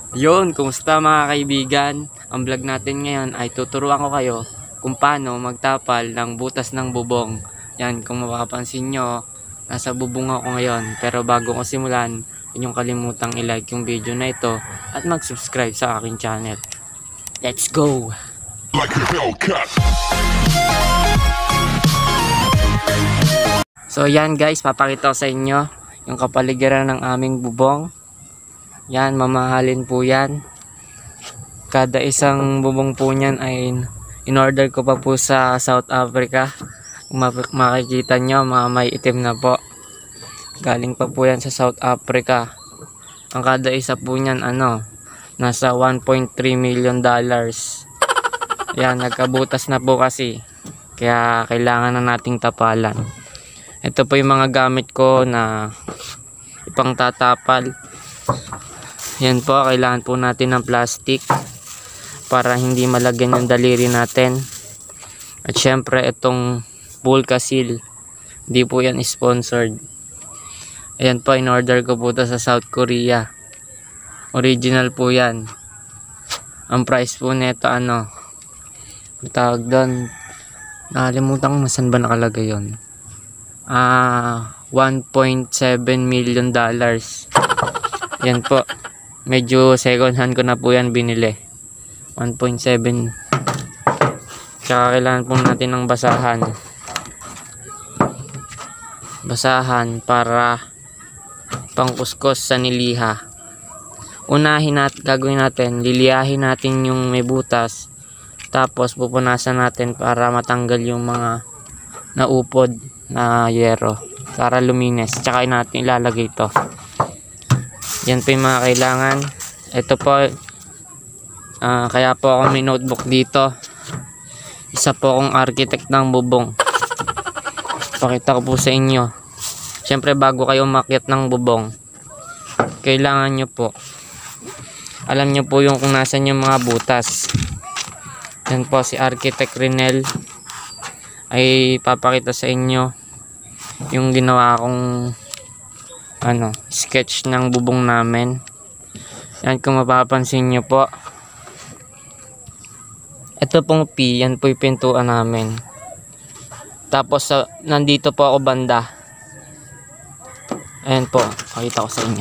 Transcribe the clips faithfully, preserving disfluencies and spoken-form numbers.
Yun, kumusta mga kaibigan? Ang vlog natin ngayon ay tuturuan ko kayo kung paano magtapal ng butas ng bubong. Yan, kung mapapansin nyo, nasa bubong ako ngayon. Pero bago ko simulan, huwag niyong kalimutang i-like yung video na ito at mag-subscribe sa aking channel. Let's go! Like a Hellcat. So yan guys, papakita ko sa inyo yung kapaligiran ng aming bubong. Yan, mamahalin po yan. Kada isang bubong po niyan ay in-order ko pa po sa South Africa. Kung makikita nyo, mga may itim na po. Galing pa po yan sa South Africa. Ang kada isa po niyan, ano, nasa one point three million dollars. Yan, nagkabutas na po kasi. Kaya kailangan na nating tapalan. Ito po yung mga gamit ko na ipang tatapal. Yan po, kailangan po natin ng plastic para hindi malagyan yung daliri natin. At syempre itong Bulka Seal, hindi po yan sponsored. Ayan po, in order ko po ito sa South Korea. Original po yan. Ang price po nito, ano, tawag doon, nakalimutan ko saan ba nakalagay yun. Ah, one point seven million dollars. Yan po. Medyo second hand ko na po yan binili. one point seven. Tsaka kailangan po natin ng basahan. Basahan para pangkuskus sa niliha. Unahin natin, gagawin natin, liliyahin natin yung may butas. Tapos pupunasan natin para matanggal yung mga naupod na yero. Para luminis. Tsaka natin ilalagay ito. Yan po yung mga kailangan. Ito po, uh, kaya po ako may notebook dito. Isa po akong architect ng bubong. Pakita ko po sa inyo. Siyempre bago kayo umakyat ng bubong, kailangan nyo po, alam nyo po yung kung nasan yung mga butas. Yan po si Architect Rinel ay papakita sa inyo yung ginawa kong ano, sketch ng bubong namin. Yan, kung mapapansin nyo po, ito pong P, yan po yung pintuan namin. Tapos uh, nandito po ako banda. Ayan po, pakita ko sa inyo.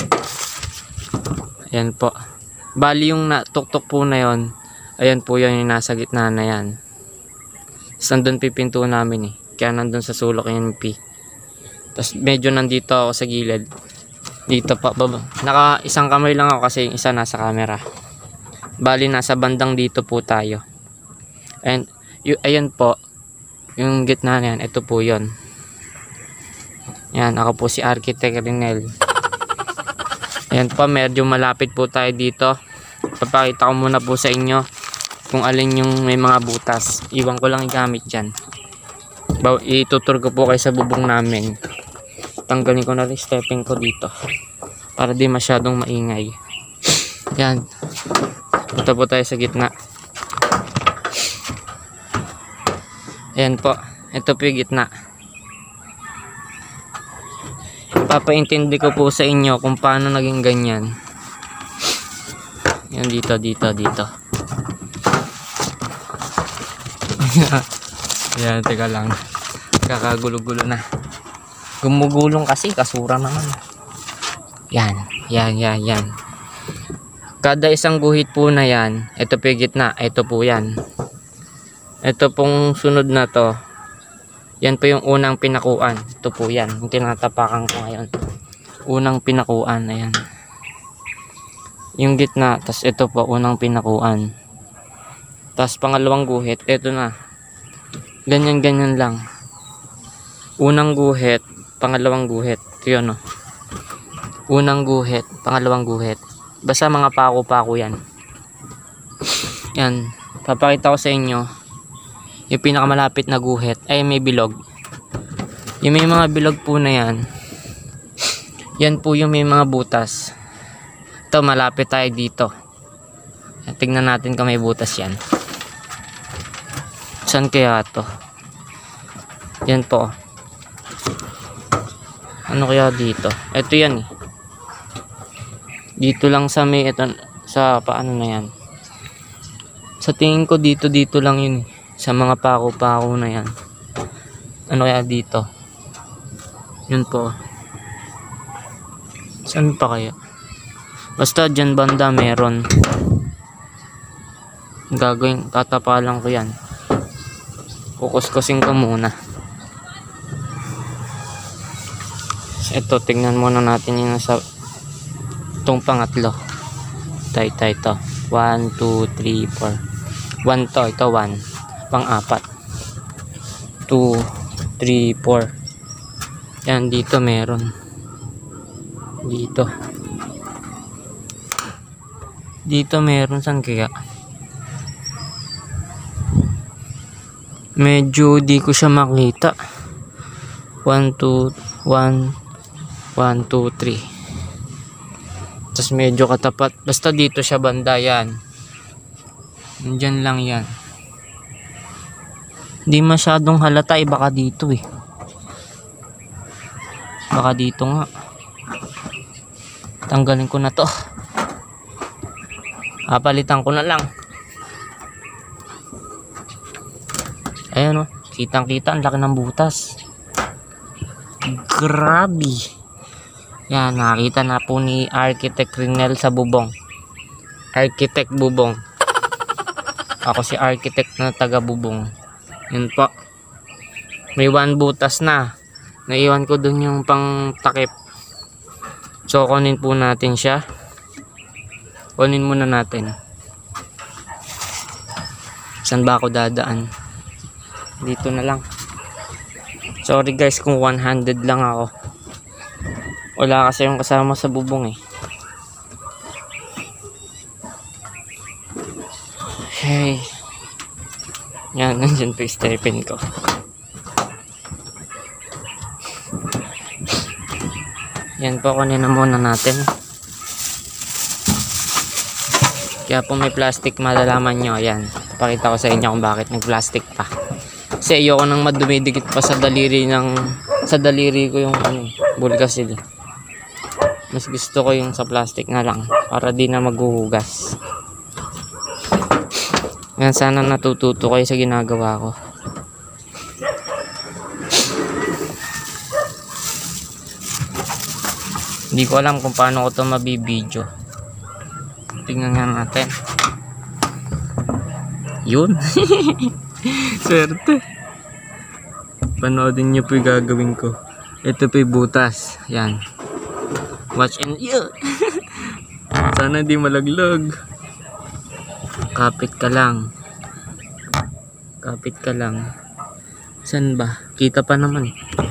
Ayan po, bali yung natuktok po na yon, ayan po yan yung nasa gitna na yan. Tapos nandun po yung pintuan namin eh, kaya nandun sa sulok yung P. Tapos medyo nandito ako sa gilid. Dito pa baba. Naka isang kamay lang ako kasi yung isa nasa camera. Bali nasa bandang dito po tayo. And y ayan po. Yung gitna na yan. Ito po yun. Yan. Ako po si Architect Rinel. Ayan po. Medyo malapit po tayo dito. Papakita ko muna po sa inyo kung alin yung may mga butas. Iwan ko lang igamit dyan. Itutur ko po kayo sa bubong namin. Tanggalin ko na rin stepping ko dito para di masyadong maingay. Yan, punta po tayo sa gitna. Ayan po, ito po yung gitna. Papaintindi ko po sa inyo kung paano naging ganyan. Yan, dito, dito, dito. Yan, teka lang, kakagulo-gulo na. Gumugulong kasi, kasura naman. Yan, yan, yan, yan. Kada isang guhit po na yan, ito po yung gitna, ito po yan. Ito pong sunod na to, yan po yung unang pinakuan. Ito po yan, yung tinatapakan ko ngayon. Unang pinakuan, ayan. Yung gitna, tas ito po, unang pinakuan. Tas pangalawang guhit, ito na. Ganyan, ganyan lang. Unang guhit, pangalawang guhit. Ito yun, no? Unang guhit, pangalawang guhit. Basta mga pako-pako yan. Yan. Papakita ko sa inyo yung pinakamalapit na guhit ay may bilog. Yung may mga bilog po na yan, yan po yung may mga butas. Ito, malapit tayo dito. Tignan natin kung may butas yan. Saan kaya ito? Yan po. Ano kaya dito? Ito yan eh. Dito lang sa may, ito, sa paano na yan. Sa tingin ko dito dito lang yun, sa mga pako-pako na yan. Ano kaya dito? Yun po. Saan pa kaya? Basta dyan banda meron. Gagawin, tatapalan ko yan. Kukuskusin ko muna. Ito, tingnan muna natin yung nasa itong pangatlo. Ito, ito, ito. one, two, three, four. one to, ito one. Pang-apat. two, three, four. Yan, dito meron. Dito. Dito meron, saan kaya? Medyo di ko siya makita. one, two, one, one, two, three. Tapos medyo katapat. Basta dito siya banda yan. Nandyan lang yan. Hindi masyadong halata eh. Baka dito eh. Baka dito nga. Tanggalin ko na to. Papalitan ko na lang. Ayan o. Kitang kita. Ang laki ng butas. Grabe. Yan. Nakita na po ni Architect Rinel sa bubong. Architect bubong. Ako si Architect na taga bubong. Yan po. May one butas na. Naiwan ko dun yung pang takip. So kunin po natin siya. Kunin muna natin. Saan ba ako dadaan? Dito na lang. Sorry guys kung one-handed lang ako. Wala kasi yung kasama sa bubong eh. Hey. Yan, nandyan po yung stepin ko. Yan po, kunin na muna natin. Kaya po may plastic, malalaman nyo. Yan, pakita ko sa inyo kung bakit nag-plastic pa. Kasi ayoko nang madumidikit pa sa daliri ng sa daliri ko yung ano, bulgasil. Mas gusto ko yung sa plastic na lang para di na maghuhugas. Yan, sana natututo kayo sa ginagawa ko. Hindi ko alam kung paano ko ito mabibidyo. Tingnan nga natin. Yun. Swerte. Panoodin nyo po yung gagawin ko. Ito po yung butas. Yan. Watch and yeah. Sana di malaglag. Kapit ka lang. Kapit ka lang. Saan ba? Kita pa naman.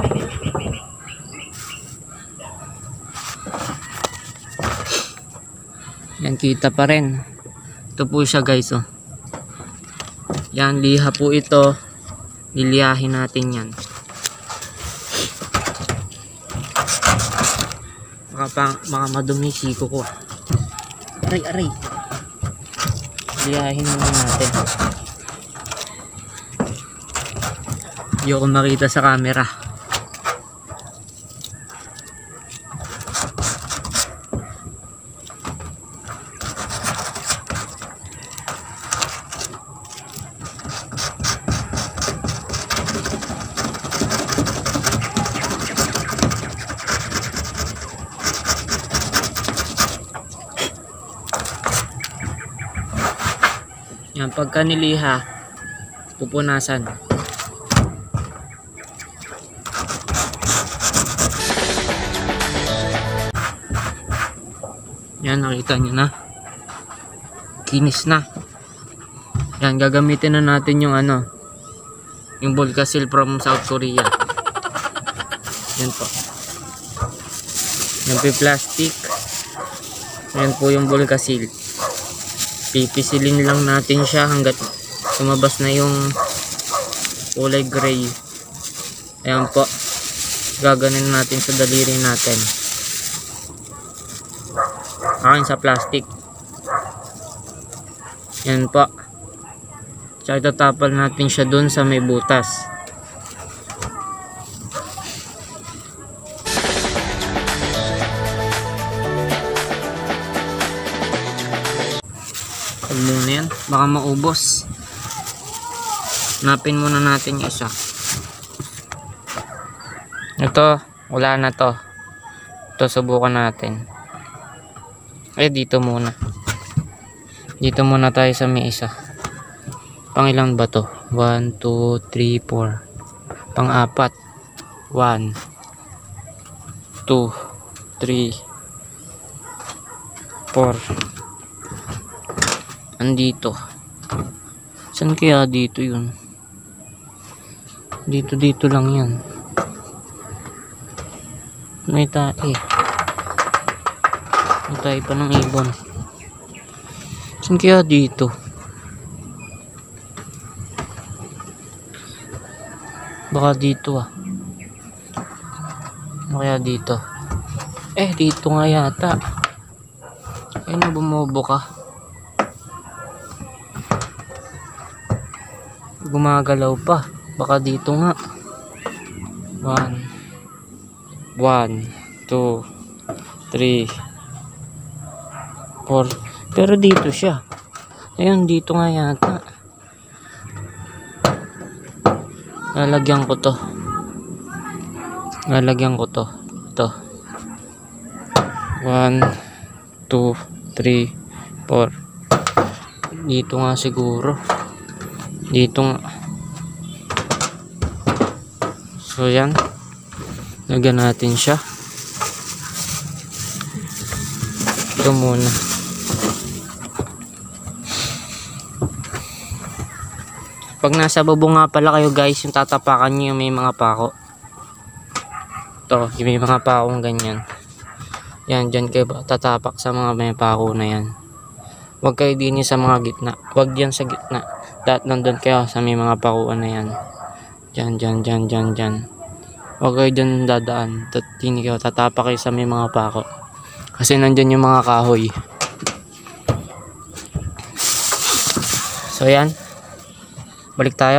Yan, kita pa rin. Ito po siya guys oh. Yan, liha po ito. Liliyahin natin yan. Baka, pa, baka madumi siko ko. Aray, aray. Liyahin muna natin. Hindi ako makita sa camera. Yan, pagka niliha, pupunasan. Yan, nakita nyo na. Kinis na. Yan, gagamitin na natin yung ano, yung Bulgasil from South Korea. Yan po. Yan po yung plastic. Yan po yung Bulgasil. Pipisilin lang natin siya hanggat lumabas na yung kulay gray. Ayan po. Gaganin natin sa daliri natin. Akin sa plastic. Yan po. Tsaka itatapal natin siya dun sa may butas. Huwag muna yan. Baka maubos. Hanapin muna natin yung isa. Ito. Wala na to. Ito subukan natin. Eh dito muna. Dito muna tayo sa may isa. Pangilan ba to? one, two, three, four. Pang-apat. one, two, three, four. Andito. Saan kaya dito yun? Dito dito lang yan. May tae. May tae pa ng ibon. Saan kaya dito? Baka dito ah. Ano kaya dito? Eh dito nga yata. Ayun na, bumubo ka. Gumagalaw pa. Baka dito nga. One. One. Two. Three. Four. Pero dito siya. Ayun, dito nga yata. Lalagyan ko to. Lalagyan ko to. Ito. One. Two. Three. Four. Dito nga siguro. Dito nga. So yan. Lagyan natin siya. Ito muna. Pag nasa bubong nga pala kayo guys, yung tatapakan nyo yung may mga pako. Ito, yung may mga pakong ganyan. Yan, dyan kayo tatapak sa mga may pako na yan. Huwag kayo din sa mga gitna. Huwag dyan sa gitna. Dapat nandun kayo sa may mga pakuan na yan. Dyan, dyan, dyan, dyan, dyan. Huwag kayo dyan dadaan. Hindi kayo tatapak kayo sa may mga pako. Kasi nandyan yung mga kahoy. So yan. Balik tayo.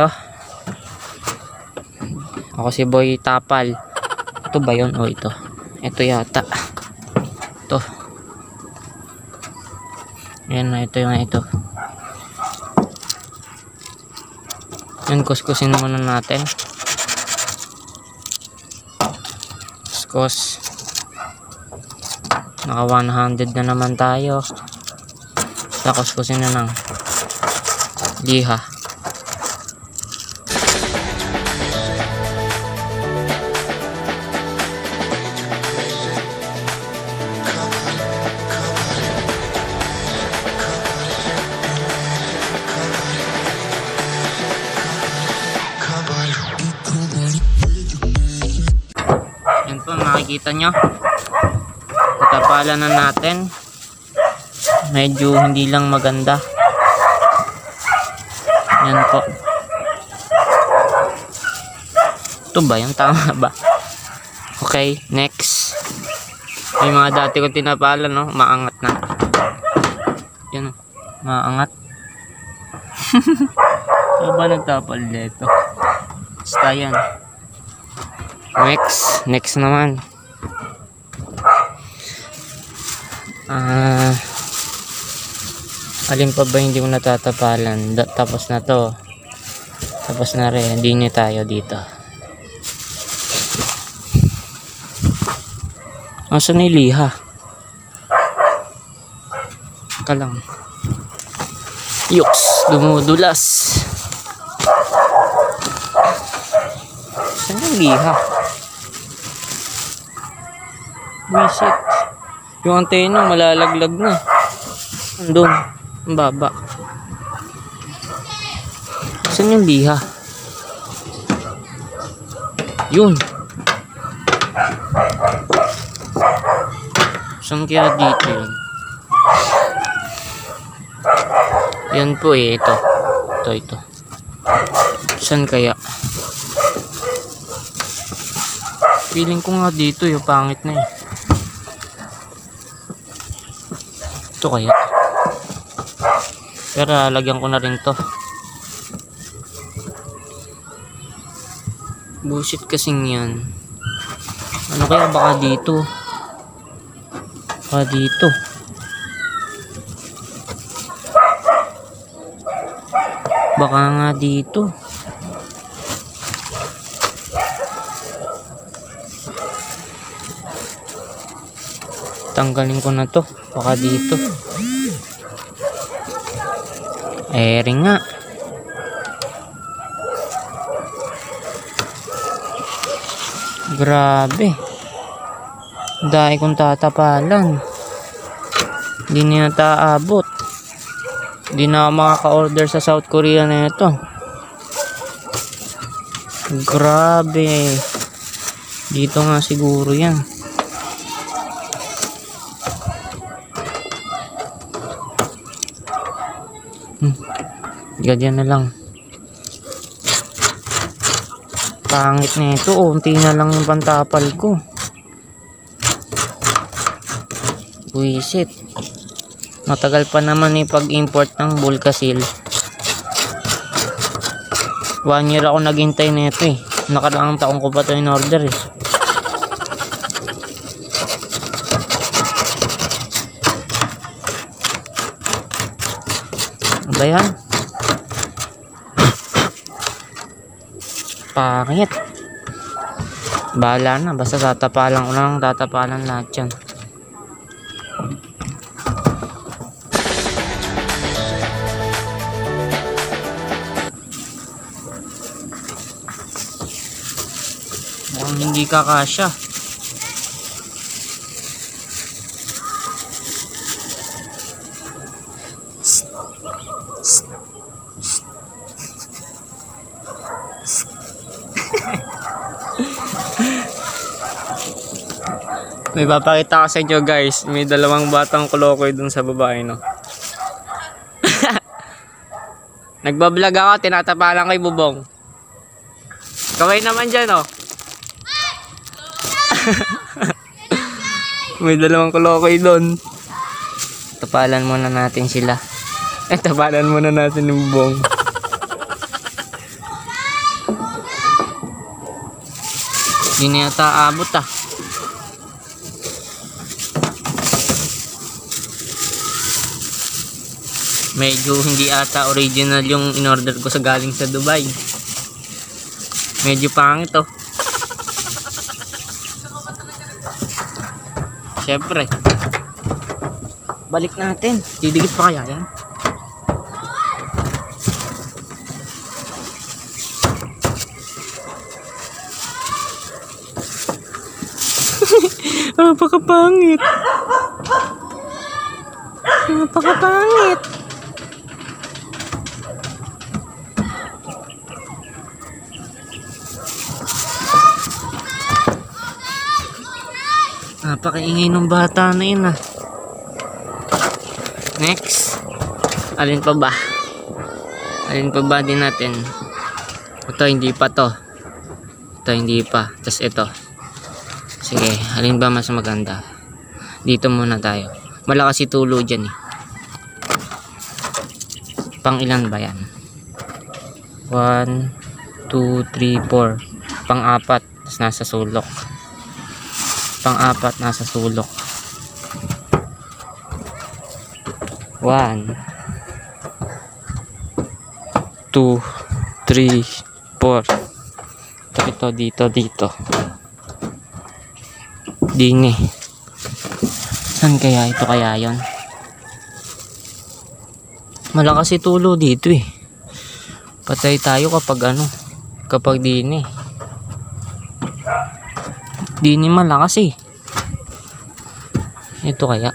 Ako si Boy Tapal. Ito ba yun? O ito. Ito yata. Ito. Yan na, ito yung ito. Yan, kuskusin muna natin. Kuskus. Naka one hundred na naman tayo. Sa kuskusin na ng liha. Yan po, makikita nyo. Tatapalan na natin. Medyo hindi lang maganda. Yan po. Ito ba yung tama ba? Okay, next. May mga dati ko tinapalan, no? Maangat na. Yan, maangat. Ito ba nagtapal dito? Basta yan. Next, next naman. Ah, uh, alin pa ba hindi mo natatapalan? Da, tapos na to. Tapos na rin. Hindi nyo tayo dito. Asan na yung liha? Ka lang. Yuks, dumudulas. Saan yung liha? Visit. Yung antena malalaglag na. Andun. Ang baba. Saan yung liha? Yun. Saan kaya dito yun? Yan po eh. Ito. Ito, ito. Saan kaya? Feeling ko nga dito yung pangit na eh. Ito kaya. Pero lagyan ko na rin to. Bullshit kasing yan. Ano kaya baka dito? Baka dito. Baka nga dito. Tanggalin ko na to. Baka dito. Ere nga. Grabe. Dahil kong tatapalan. Hindi na nataabot. Hindi na ako makaka-order sa South Korea na ito. Grabe. Dito nga siguro yan. Hmm. Ganyan na lang. Pangit na ito. Unti na lang yung pantapal ko. Buisit. Matagal pa naman yung pag-import ng Bulkasil. One year ako naghintay na ito eh. Nakaraang taong ko pa ito in order eh. Ano ba yan? Pangit. Bahala na. Basta tatapalan ko lang. Tatapalan lahat yan. Mukhang hindi kakasya. May papakita ko sa inyo guys. May dalawang batang kulokoy dun sa babae no. Nagbablog ako. Tinatapalan kay Bubong. Kaway naman dyan oh. May dalawang kulokoy doon. Tapalan muna natin sila. Eh, tapalan muna natin yung Bubong. Hindi na yata abot ah. Medyo hindi ata original yung in-order ko sa galing sa Dubai. Medyo pangit oh. Siyempre. Balik natin. Didikit pa kaya yan? Napakapangit. Napakapangit. Napakaingay ng bata na yun ah. Next. Alin pa ba? Alin pa ba din natin? Ito hindi pa to. Ito hindi pa. Tapos ito. Sige. Alin ba mas maganda? Dito muna tayo. Malakas si tulo dyan eh. Pang ilan ba yan? one, two, three, four. Pang apat. Tapos nasa sulok. Pang-apat nasa sulok. one, two, three, four. Ito, ito, dito, dito. Dini. Saan kaya? Ito kaya yon? Malakas si tulo dito eh. Patay tayo kapag ano. Kapag dini. Dini malakas eh. Ito kaya.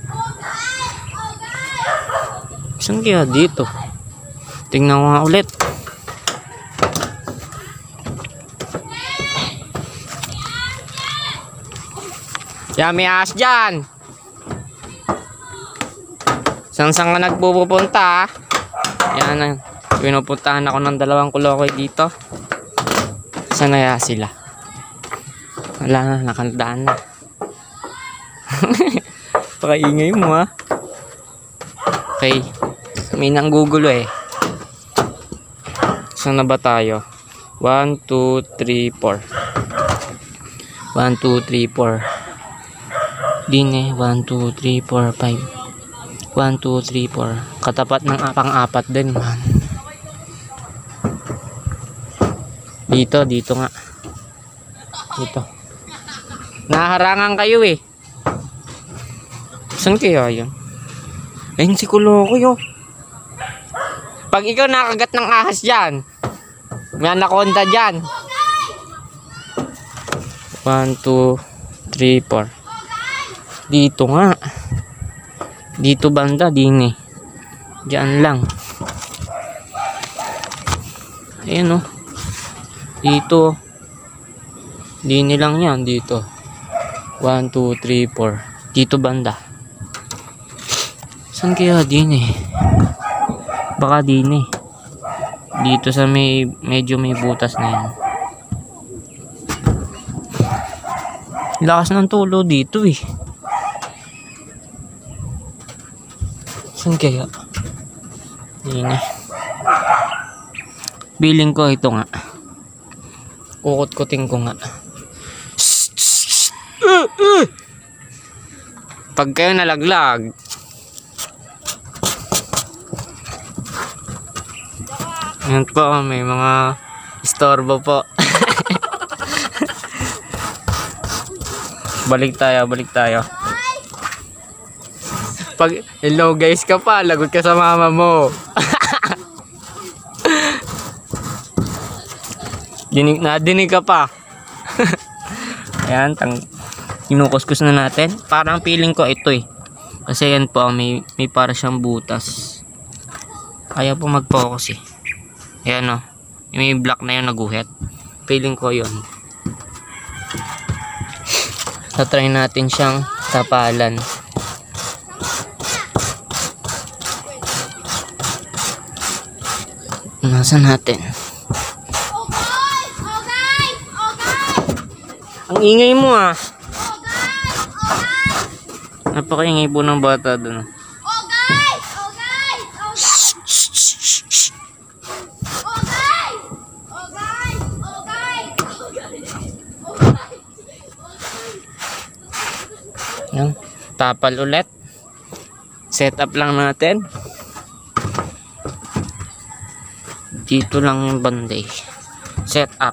Saan kaya dito? Tingnan ko nga ulit. Yan, may ahas dyan. Saan saan ka nagpupunta? Yan, pinupuntahan ako ng dalawang kulokoy dito. Saan kaya sila? Wala na, nakandaan na. Pakaingay mo ha. Okay. May nanggugulo eh. Saan na ba tayo? one, two, three, four. one, two, three, four. Din eh. one, two, three, four, five. one, two, three, four. Katapat ng pang-apat din man. Dito, dito nga. Dito. Naharangan kayo eh. Saan kaya yun? Ayun si Kulokoy oh. Pag ikaw nakagat ng ahas dyan, may anaconda dyan. one, two, three, four. Dito nga. Dito banda, din eh. Diyan lang. Ayan oh. Dito. Dini lang yan dito. one, two, three, four. Dito banda. Saan kaya dini? Baka dini. Dito sa may medyo may butas na yan. Lakas ng tulo dito eh. Saan kaya? Dini. Biling ko ito nga. Kukut-kuting ko nga. Uh, uh. Pag kayo nalaglag, yan po, may mga istorbo po. Balik tayo, balik tayo. Pag hello guys ka pa, lagot ka sa mama mo. Dinig na, dinig ka pa. Ayan, tang kinukuskus na natin. Parang feeling ko ito eh. Kasi yan po, may, may para siyang butas. Kaya po mag-focus eh. Ayan o. May black na yun naguhit. Feeling ko yun. Tatry natin siyang tapalan. Nasa natin? Ang ingay mo ah. Napakaingay po ng bata doon. Okay! Okay! Okay! Okay! Okay! Yan. Tapal ulit. Set up lang natin. Dito lang yung banday. Set up.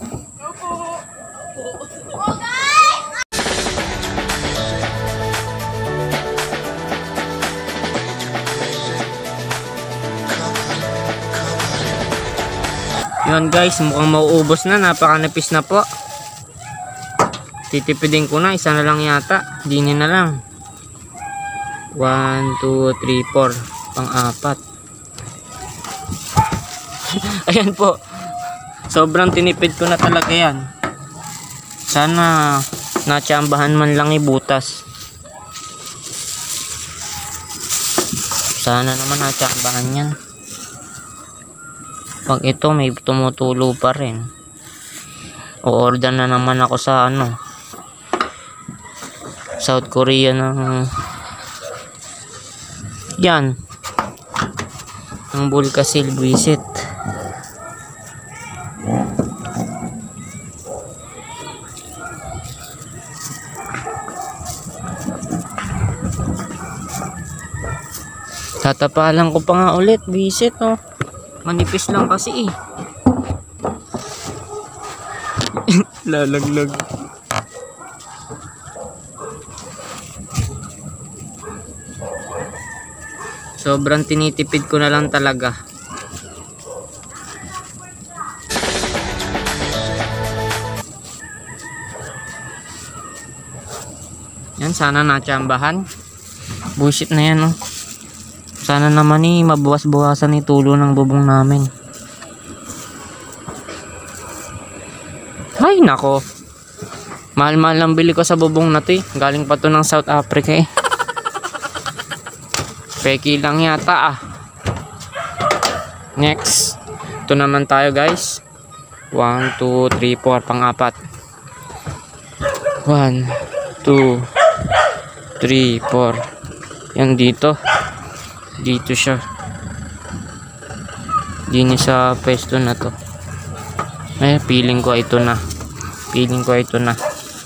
Yun guys, mukhang mauubos na. Napakanipis na po. Titipidin ko na. Isa na lang yata. Dini na lang. one, two, three, four. Pang-apat. Ayan po. Sobrang tinipid ko na talaga yan. Sana natsambahan man lang ibutas. Sana naman natsambahan yan. Pag ito may tumutulo pa rin. O-order na naman ako sa ano, South Korea ng yan, ng Bulkasil Visit. Tatapalan ko pa nga ulit, Visit oh. Manipis lang kasi eh. Lalaglag. Sobrang tinitipid ko na lang talaga. Yan, sana natsambahan. Bullshit na yan oh. Sana naman eh, mabuwas-buwasan ni tulo ng bubong namin. Ay, nako. Mahal-mahal lang bili ko sa bubong na to eh. Galing pa to ng South Africa eh. Peki lang yata ah. Next. Ito naman tayo guys. one, two, three, four. Pang-apat. one, two, three, four. Yan dito. Dito siya. Dini sa pwesto na to. Eh, feeling ko ito na. Feeling ko ito na.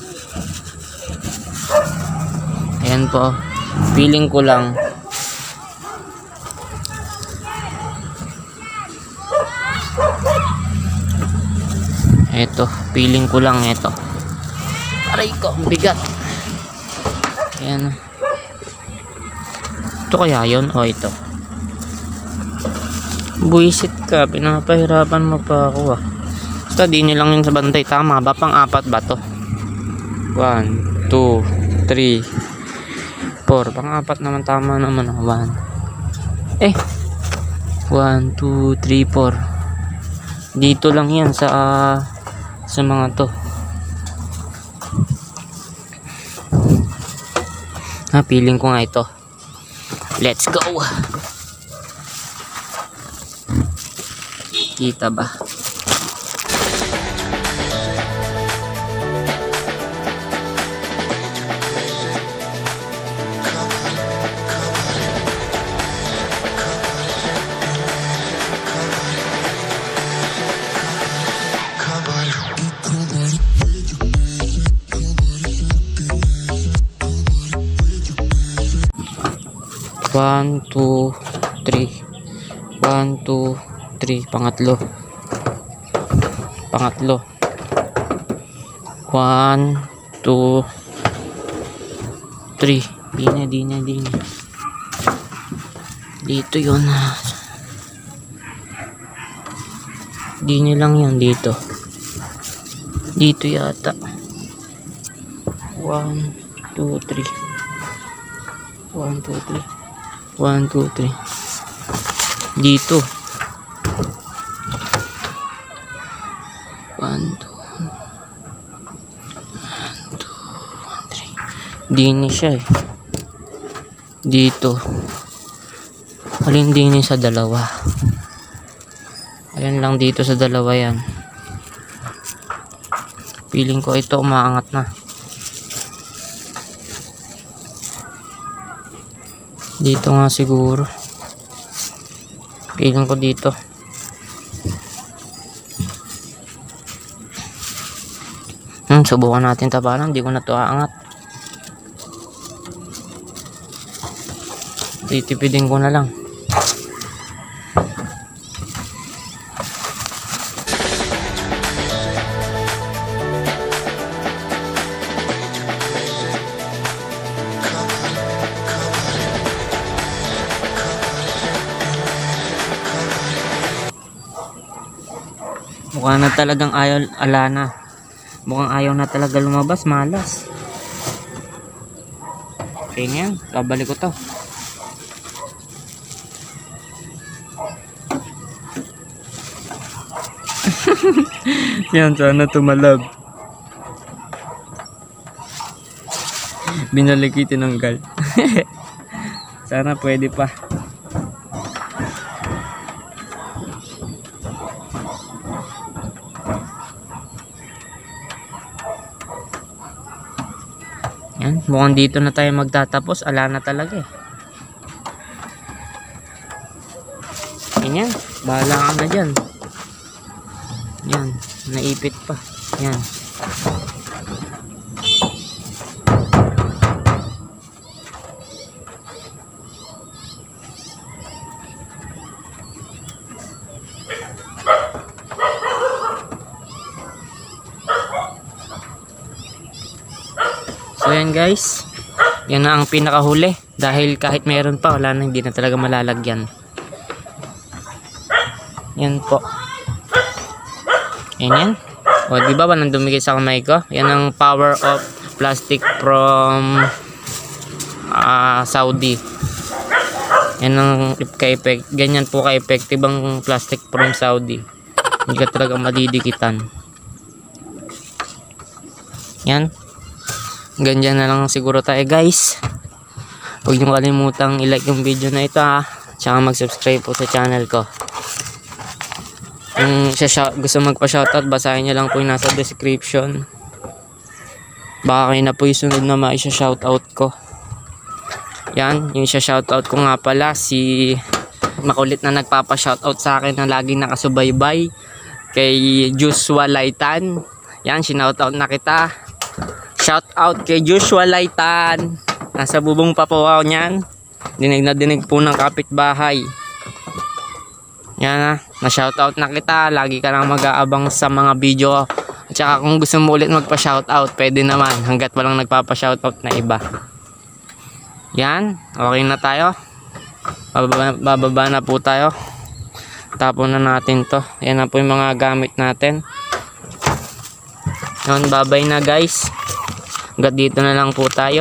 Ayan po. Feeling ko lang. Ito, feeling ko lang ito. Aray ko, ang bigat. Ayan. Ito kaya yun? O ito. Buisit ka, pinapahirapan mo pa ako ah. Basta di nyo lang yun sa bantay. Tama ba? Pang apat ba to? one, two, three, four. Pang apat naman, tama naman. one. Eh. one, two, three, four. Dito lang yan sa uh, sa mga to. Ha, feeling ko nga ito. Let's go. Kita ba? one, two, three. one, two, three. Pangatlo. Pangatlo. one, two, three. Di na, di na, di na. Dito yun. Di na lang yan dito. Dito yata. one, two, three. one, two, three. one, two, three. Dito. one, two, three. Dini siya eh. Dito. Alin dini sa dalawa? Alin lang dito sa dalawa yan. Feeling ko ito umaangat na. Dito nga siguro. Feeling ko dito. Hmm, subukan natin tabanan. Hindi ko na to aangat. Titipidin ko na lang. Mukhang na talagang ayaw, ala na. Mukhang ayaw na talaga lumabas, malas. Okay nga, babalik ko to. Yan, sana tumalab. Binalik itinanggal. Sana pwede pa. Yan, mukhang dito na tayo magtatapos. Ala na talaga eh. Yan, bahala ka na dyan. Yan, naipit pa. Yan. So yan guys, yan na ang pinakahuli. Dahil kahit meron pa, wala na, hindi na talaga malalagyan. Yan po. Yan yan. O diba ba nang dumikit sa kamay ko? Yan ang power of plastic from uh, Saudi. Yan ang ka-effect. Ganyan po ka-effective ang plastic from Saudi. Hindi ka talaga madidikitan. Yan. Ganyan na lang siguro tayo guys. Huwag niyo kalimutang i-like yung video na ito ha. Tsaka mag-subscribe po sa channel ko. Kung siya gusto magpa-shoutout, basahin niyo lang po yung nasa description. Baka kayo na po yung sunod na ma-shoutout ko. Yan, yung shoutout ko nga pala si makulit na nagpapa-shoutout sa akin na laging nakasubaybay kay Joshua Laitan. Yan, sinoutout na kita. Shoutout kay Joshua Laitan. Nasa bubong pa po ako niyan. Dinig na dinig po ng kapitbahay. Yan na, na-shoutout na kita. Lagi ka lang mag-aabang sa mga video Tsaka kung gusto mo ulit magpa-shoutout, pwede naman hanggat walang nagpapa-shoutout na iba. Yan, okay na tayo. Bababa, bababa na po tayo. Tapon na natin to. Yan na po yung mga gamit natin. Yun, babay na guys. Hanggat dito na lang po tayo.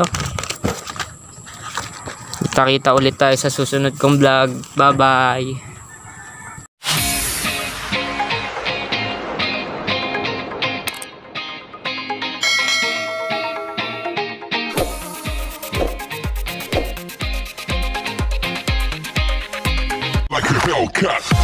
Kita-kita ulit tayo sa susunod kong vlog. Bye bye. Like a Hellcat.